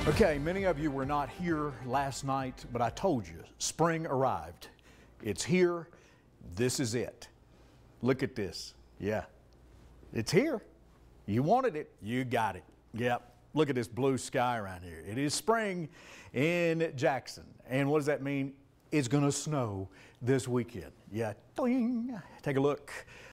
Okay, many of you were not here last night, but I told you, spring arrived. It's here. This is it. Look at this. Yeah, it's here. You wanted it. You got it. Yep. Look at this blue sky around here. It is spring in Jackson. And what does that mean? It's going to snow this weekend. Yeah. Ding. Take a look.